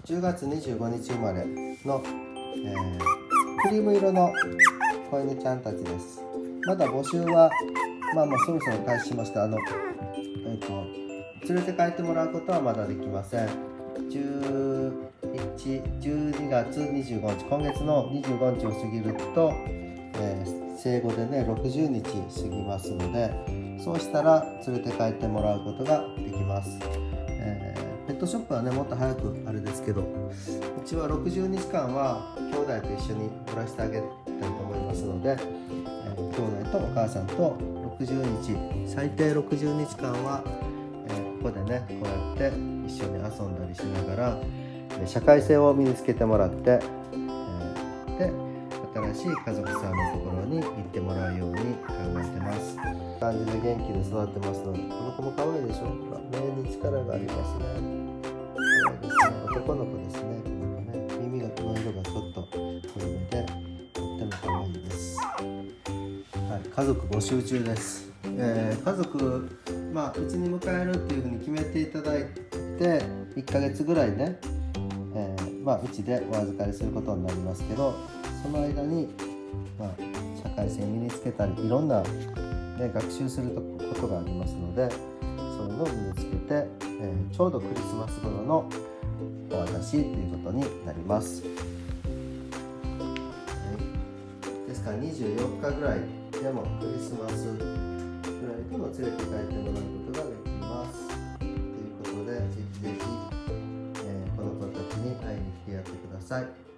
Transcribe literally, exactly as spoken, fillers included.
じゅうがつにじゅうごにち生まれの、えー、クリーム色の子犬ちゃんたちです。まだ募集はまあまあそろそろ開始しました。あのえっと連れて帰ってもらうことはまだできません。じゅういち、じゅうにがつにじゅうごにち、今月のにじゅうごにちを過ぎると、えー、生後でねろくじゅうにち過ぎますので、そうしたら連れて帰ってもらうことができます。えー、ペットショップはねもっと早くあれですけど、うちはろくじゅうにちかんは兄弟と一緒に暮らしてあげたいと思いますので、えー、兄弟とお母さんとろくじゅうにち、最低ろくじゅうにちかんは、えー、ここでねこうやって一緒に遊んだりしながら、えー、社会性を身につけてもらって、えー、で新しい家族さんのところに行ってもらうように考えてます。感じで元気で育ってますので、この子も可愛いでしょ。目に力がありますね。可愛いですね。男の子ですね。この子ね、耳がこの色がちょっと濃いめで、とっても可愛いです。はい、家族募集中です。えー、家族、まあうちに迎えるっていうふうに決めていただいて、いっかげつぐらいね、えー、まあうちでお預かりすることになりますけど、その間に、まあ、社会性身につけたり、いろんなで学習することがありますので、そういうのを身につけて、えー、ちょうどクリスマス頃のお渡しということになります。はい、ですからにじゅうよっかぐらいでもクリスマスぐらいでも連れて帰ってもらうことができます。ということで、ぜひぜひ、えー、この子たちに会いに来てやってください。